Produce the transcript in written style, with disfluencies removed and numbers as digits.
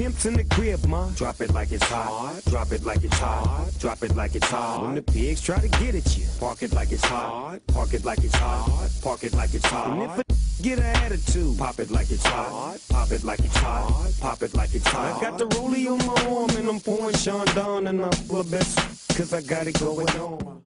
pimps in the crib, ma. Drop it like it's hot. Drop it like it's hot. Drop it like it's hot. When the pigs try to get at you, park it like it's hot. Park it like it's hot. Park it like it's hot. And if a get an attitude, pop it like it's hot. Pop it like it's hot. Pop it like it's hot. I got the rollie on my arm and I'm pouring Sean down and I'm full of best, cause I got it going on.